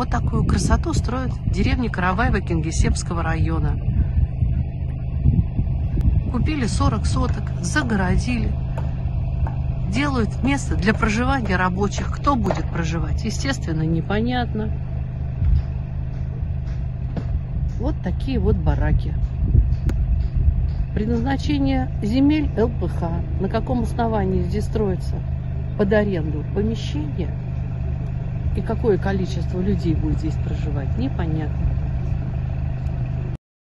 Вот такую красоту строят в деревне Караваево Кингисеппского района. Купили 40 соток, загородили. Делают место для проживания рабочих. Кто будет проживать? Естественно, непонятно. Вот такие вот бараки. Предназначение земель ЛПХ. На каком основании здесь строится под аренду помещение и какое количество людей будет здесь проживать, непонятно.